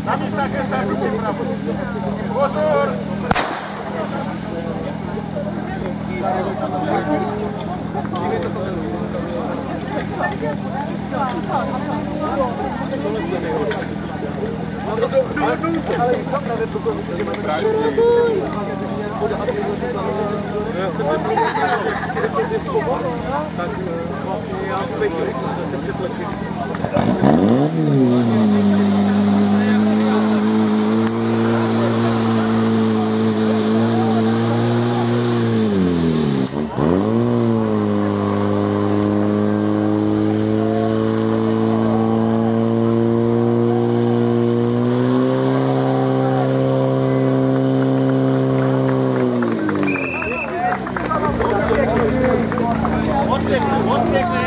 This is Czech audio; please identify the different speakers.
Speaker 1: Na místách je státu připravu. Pozor!
Speaker 2: Tak vlastně já zpět, jsme se přetlačili.
Speaker 1: Odpěkne.